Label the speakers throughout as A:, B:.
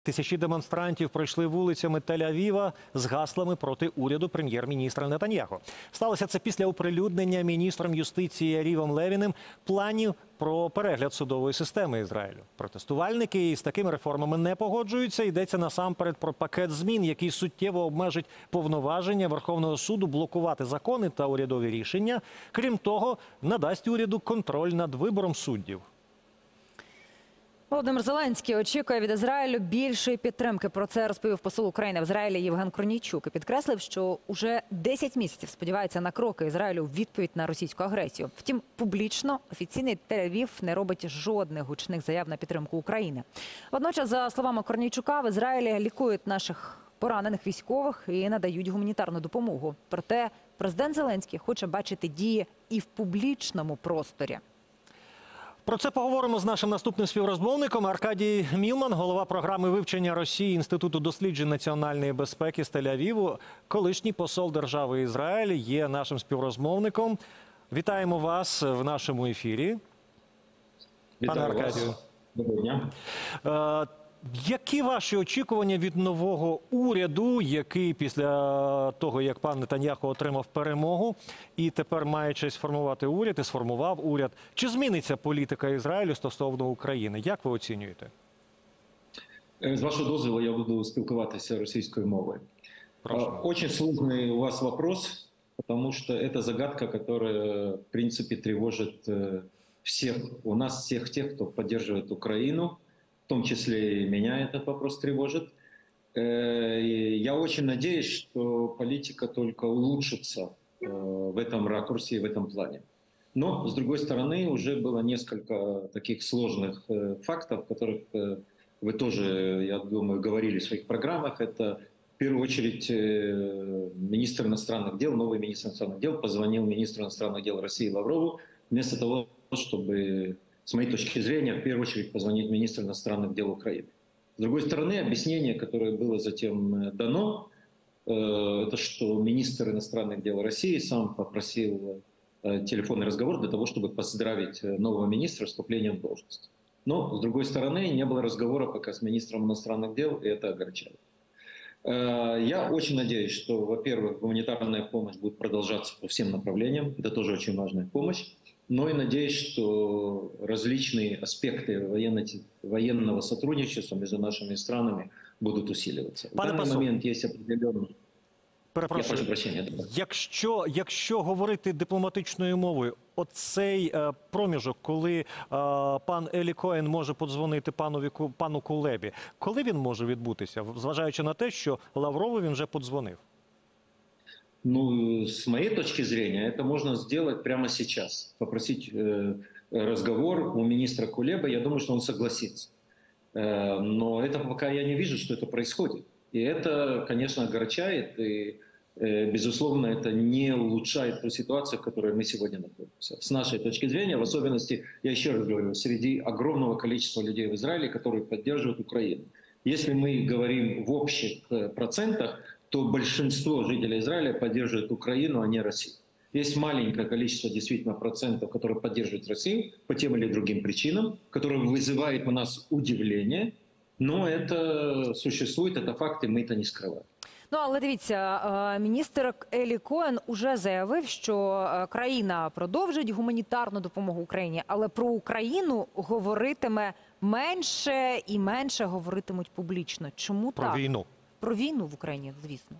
A: Тисячі демонстрантів пройшли вулицями Тель-Авіва з гаслами проти уряду прем'єр-міністра Нетаньяху. Сталося це після оприлюднення міністром юстиції Ярівом Левіним планів про перегляд судової системи Ізраїлю. Протестувальники із такими реформами не погоджуються. Йдеться насамперед про пакет змін, який суттєво обмежить повноваження Верховного суду блокувати закони та урядові рішення. Крім того, надасть уряду контроль над вибором суддів.
B: Володимир Зеленський очікує від Ізраїлю більшої підтримки. Про це розповів посол України в Ізраїлі Євген Корнійчук. І підкреслив, що уже 10 місяців сподівається на кроки Ізраїлю в відповідь на російську агресію. Втім, публічно офіційний Тель-Авів не робить жодних гучних заяв на підтримку України. Водночас, за словами Корнійчука, в Ізраїлі лікують наших поранених військових і надають гуманітарну допомогу. Проте президент Зеленський хоче бачити дії і в публічному просторі.
A: Про це поговоримо з нашим наступним співрозмовником. Аркадій Мілман, голова програми вивчення Росії Інституту досліджень національної безпеки з Тель-Авіву, колишній посол держави Ізраїль, є нашим співрозмовником. Вітаємо вас в нашому ефірі.
C: Пане Аркадію. Доброго дня.
A: Які ваші очікування від нового уряду, який після того, як пан Нетаньяху отримав перемогу і тепер має честь сформувати уряд і сформував уряд? Чи зміниться політика Ізраїлю стосовно України? Як ви оцінюєте?
C: З вашого дозволу я буду спілкуватися російською мовою.
A: Прошу.
C: Очень сложный у вас вопрос, потому что это загадка, которая, в принципе, тревожит всех, у нас всех тех, кто поддерживает Украину. В том числе и меня этот вопрос тревожит. Я очень надеюсь, что политика только улучшится в этом ракурсе и в этом плане. Но, с другой стороны, уже было несколько таких сложных фактов, о которых вы тоже, я думаю, говорили в своих программах. Это, в первую очередь, министр иностранных дел, новый министр иностранных дел позвонил министру иностранных дел России Лаврову, вместо того, чтобы, с моей точки зрения, в первую очередь позвонить министру иностранных дел Украины. С другой стороны, объяснение, которое было затем дано, это что министр иностранных дел России сам попросил телефонный разговор для того, чтобы поздравить нового министра с вступлением в должность. Но, с другой стороны, не было разговора пока с министром иностранных дел, и это огорчает. Я очень надеюсь, что, во-первых, гуманитарная помощь будет продолжаться по всем направлениям. Это тоже очень важная помощь. Но и надеюсь, что различные аспекты военного сотрудничества между нашими странами будут усиливаться. В данный момент есть определенный...
A: Перепрошую.
C: Я прошу прощення.
A: Якщо говорити дипломатичною мовою, оцей проміжок, коли пан Елі Коен може подзвонити пану Кулебі, коли він може відбутися, зважаючи на те, що Лаврову він вже подзвонив?
C: Ну, с моей точки зрения, это можно сделать прямо сейчас. Попросить разговор у министра Кулеба, я думаю, что он согласится. Но это пока я не вижу, что это происходит. И это, конечно, огорчает, и, безусловно, это не улучшает ту ситуацию, в которой мы сегодня находимся. С нашей точки зрения, в особенности, я еще раз говорю, среди огромного количества людей в Израиле, которые поддерживают Украину. Если мы говорим в общих процентах, то большинство жителей Израиля поддерживает Украину, а не Россию. Есть маленькое количество действительно процентов, которые поддерживают Россию по тем или другим причинам, которые вызывают у нас удивление, но это существует, это факт, и мы это не скрываем.
B: Ну, але дивіться, міністр Елі Коен уже заявив, що країна продовжить гуманітарну допомогу Україні, але про Україну говоритиме менше і менше говоритимуть публічно. Чому так?
A: Про війну.
B: Про війну в Україні, звісно.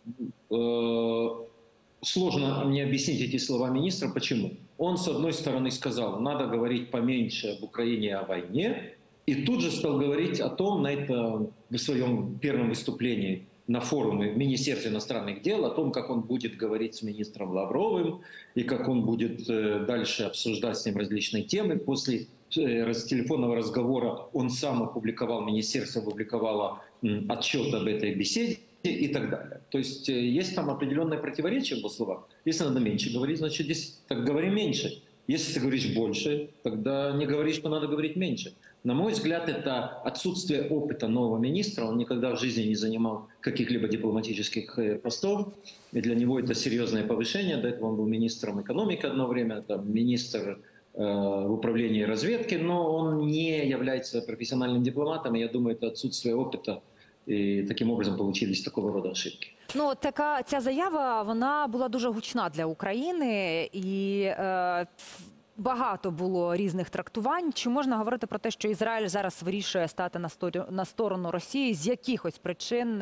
C: Сложно мне объяснить эти слова министра. Почему? Он, с одной стороны, сказал, надо говорить поменьше об Украине и о войне, и тут же стал говорить о том, в своем первом выступлении на форуме в Министерстве иностранных дел, о том, как он будет говорить с министром Лавровым, и как он будет дальше обсуждать с ним различные темы. После телефонного разговора он сам опубликовал, министерство опубликовало отчет об этой беседе и так далее. То есть есть там определенное противоречие в его словах. Если надо меньше говорить, значит, здесь так говори меньше. Если ты говоришь больше, тогда не говори, что надо говорить меньше. На мой взгляд, это отсутствие опыта нового министра. Он никогда в жизни не занимал каких-либо дипломатических постов. И для него это серьезное повышение. До этого он был министром экономики одно время, там, министр в управлении разведки, но он не является профессиональным дипломатом, и я думаю, это отсутствие опыта, и таким образом получились такого рода ошибки.
B: Ну, ця заява, вона була дуже гучна для України, і багато було різних трактувань. Чи можна говорити про те, що Ізраїль зараз вирішує стати на сторону Росії з якихось причин?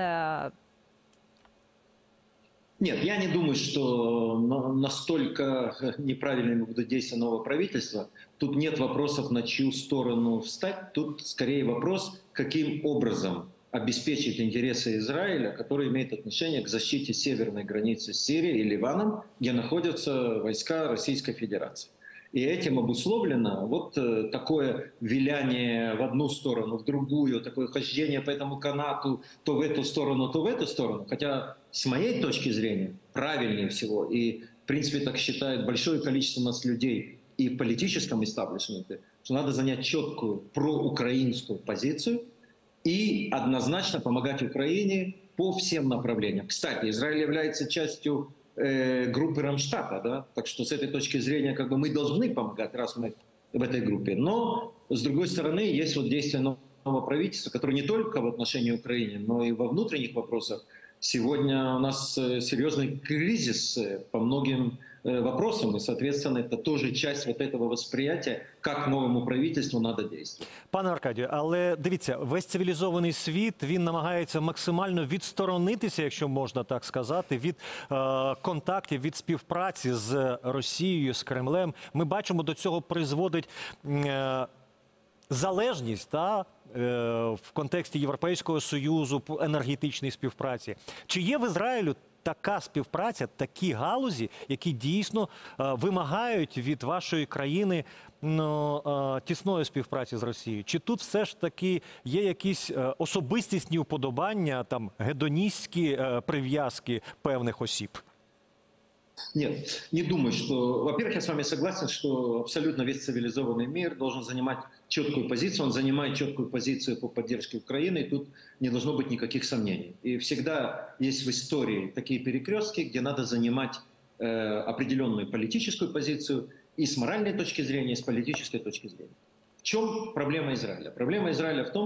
C: Нет, я не думаю, что настолько неправильными будут действия нового правительства. Тут нет вопросов, на чью сторону встать. Тут скорее вопрос, каким образом обеспечить интересы Израиля, который имеет отношение к защите северной границы с Сирией и Ливаном, где находятся войска Российской Федерации. И этим обусловлено вот такое виляние в одну сторону, в другую, такое хождение по этому канату, то в эту сторону, то в эту сторону. Хотя, с моей точки зрения, правильнее всего, и в принципе так считает большое количество нас людей и в политическом истаблишменте, что надо занять четкую проукраинскую позицию и однозначно помогать Украине по всем направлениям. Кстати, Израиль является частью группы Рамштата, да? Так что с этой точки зрения как бы мы должны помогать, раз мы в этой группе. Но, с другой стороны, есть вот действия нового правительства, которое не только в отношении Украины, но и во внутренних вопросах. Сегодня у нас серьезный кризис по многим вопросам, и, соответственно, это тоже часть вот этого восприятия, как новому правительству надо действовать.
A: Пане Аркадію, але дивіться, весь цивілізований світ, він намагається максимально відсторонитися, якщо можна так сказати, від контактів, від співпраці з Росією, з Кремлем. Ми бачимо, до цього призводить залежність в контексті Європейського Союзу, енергетичної співпраці. Чи є в Ізраїлю така співпраця, такі галузі, які дійсно вимагають від вашої країни тісної співпраці з Росією? Чи тут все ж таки є якісь особистісні уподобання, там, гедоністські прив'язки певних осіб?
C: Нет, не думаю, что... Во-первых, я с вами согласен, что абсолютно весь цивилизованный мир должен занимать четкую позицию. Он занимает четкую позицию по поддержке Украины, и тут не должно быть никаких сомнений. И всегда есть в истории такие перекрестки, где надо занимать определенную политическую позицию и с моральной точки зрения, и с политической точки зрения. В чем проблема Израиля? Проблема Израиля в том,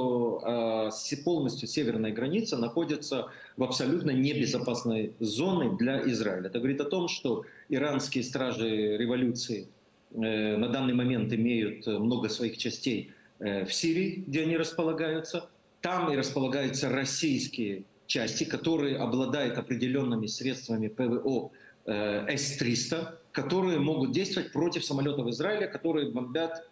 C: что полностью северная граница находится в абсолютно небезопасной зоне для Израиля. Это говорит о том, что иранские стражи революции на данный момент имеют много своих частей в Сирии, где они располагаются. Там и располагаются российские части, которые обладают определенными средствами ПВО С-300, которые могут действовать против самолетов Израиля, которые бомбят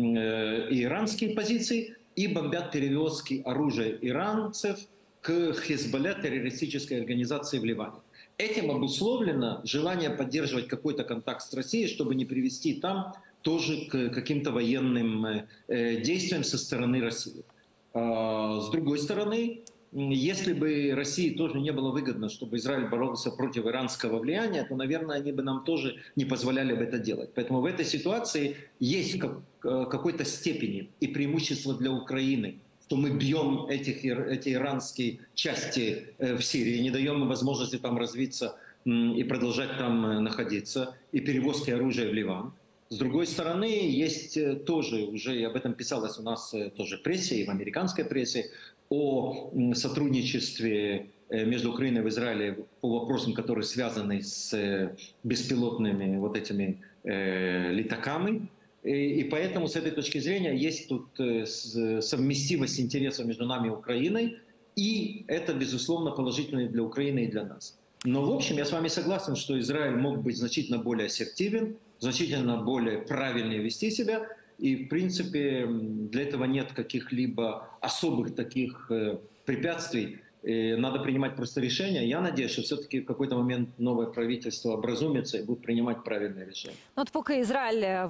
C: и иранские позиции, и бомбят перевозки оружия иранцев к Хизбалле, террористической организации в Ливане. Этим обусловлено желание поддерживать какой-то контакт с Россией, чтобы не привести там тоже к каким-то военным действиям со стороны России. С другой стороны, если бы России тоже не было выгодно, чтобы Израиль боролся против иранского влияния, то, наверное, они бы нам тоже не позволяли бы это делать. Поэтому в этой ситуации есть какой-то степени и преимущество для Украины, что мы бьем эти иранские части в Сирии, не даем им возможности там развиться и продолжать там находиться, и перевозки оружия в Ливан. С другой стороны, есть тоже, уже об этом писалось у нас тоже в прессе и в американской прессе, о сотрудничестве между Украиной и Израилем по вопросам, которые связаны с беспилотными вот этими летаками. И поэтому с этой точки зрения есть тут совместимость интересов между нами и Украиной, и это, безусловно, положительно для Украины и для нас. Но, в общем, я с вами согласен, что Израиль мог быть значительно более ассертивен, значительно более правильнее вести себя, и, в принципе, для этого нет каких-либо особых таких препятствий. И надо принимать просто решения. Я надеюсь, что все-таки в какой-то момент новое правительство образумится и будет принимать правильные решения.
B: От поки Ізраїль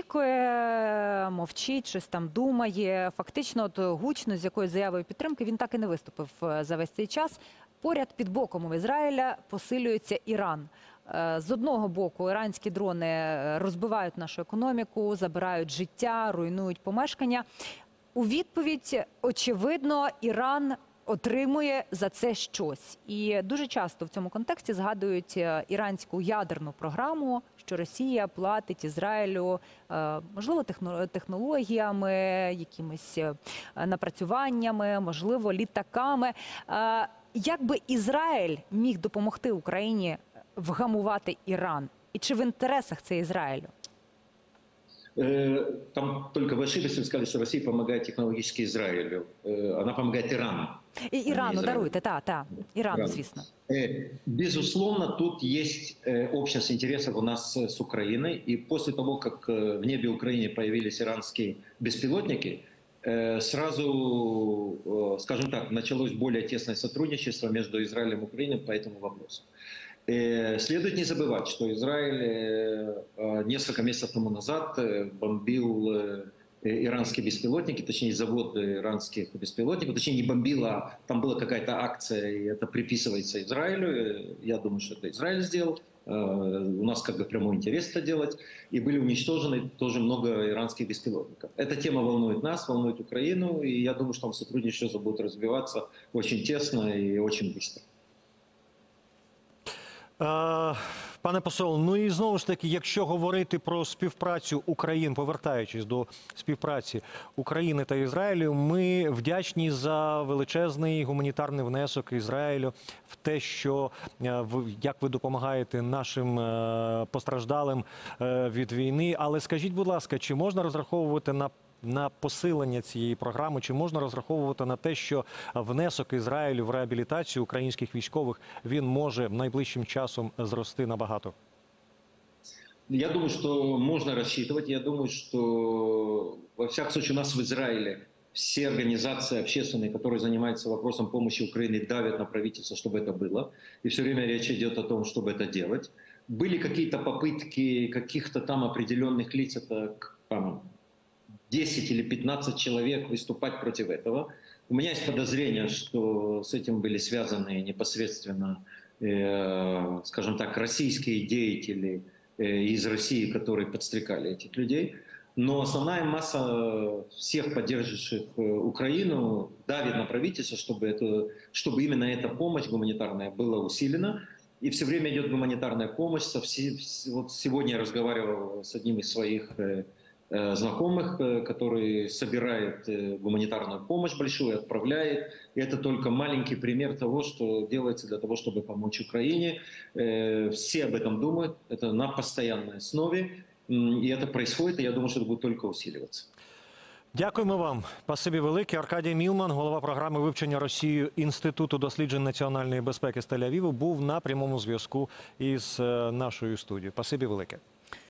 B: вичікує, мовчить, щось там думає, фактично гучно з якоюсь заявою підтримки він так і не виступив за весь цей час. Поряд під боком у Ізраїля посилюється Іран. З одного боку, іранські дрони розбивають нашу економіку, забирають життя, руйнують помешкання. У відповідь, очевидно, Іран отримує за це щось. І дуже часто в цьому контексті згадують іранську ядерну програму, що Росія платить Ізраїлю, можливо, технологіями, якимись напрацюваннями, можливо, літаками. Як би Ізраїль міг допомогти Україні вгамувати Іран? І чи в інтересах це Ізраїлю?
C: Там только вы ошиблись, вы сказали, что Россия помогает технологически Израилю. Она помогает Ирану.
B: І Ірану,
C: Ізраїлю.
B: даруйте, Ірану, звісно.
C: Безусловно, тут есть общность интересов у нас с Украиной. И после того, как в небе Украины появились иранские беспилотники, сразу, скажем так, началось более тесное сотрудничество между Израилем и Украиной по этому вопросу. Следует не забывать, что Израиль несколько месяцев тому назад бомбил иранские беспилотники, точнее завод иранских беспилотников, точнее не бомбил, а там была какая-то акция, и это приписывается Израилю. Я думаю, что это Израиль сделал. У нас как бы прямой интерес это делать. И были уничтожены тоже много иранских беспилотников. Эта тема волнует нас, волнует Украину, и я думаю, что там сотрудничество будет развиваться очень тесно и очень быстро.
A: Пане посол, ну і знову ж таки, якщо говорити про співпрацю України, повертаючись до співпраці України та Ізраїлю, ми вдячні за величезний гуманітарний внесок Ізраїлю в те, що як ви допомагаєте нашим постраждалим від війни. Але скажіть, будь ласка, чи можна розраховувати на посилення цієї програми, чи можна розраховувати на те, що внесок Ізраїлю в реабілітацію українських військових, він може найближчим часом зрости набагато?
C: Я думаю, что можно рассчитывать. Я думаю, что, во всяком случае, у нас в Израиле все организации общественные, которые занимаются вопросом помощи Украине, давят на правительство, чтобы это было. И все время речь идет о том, чтобы это делать. Были какие-то попытки каких-то там определенных лиц, это там 10 или 15 человек выступать против этого. У меня есть подозрение, что с этим были связаны непосредственно, скажем так, российские деятели из России, которые подстрекали этих людей. Но основная масса всех поддерживающих Украину давит на правительство, чтобы именно эта помощь гуманитарная была усилена. И все время идет гуманитарная помощь. Вот сегодня я разговаривал с одним из своих знакомых, который собирает гуманитарную помощь большую, отправляет. И это только маленький пример того, что делается для того, чтобы помочь Украине. Все об этом думают, это на постоянной основе. І це происходит, і я думаю, що це буде тільки усилюватися.
A: Дякуємо вам. Спасибі велике. Аркадій Мілман, голова програми вивчення Росії Інституту досліджень національної безпеки з Тель-Авіву, був на прямому зв'язку із нашою студією. Спасибі велике.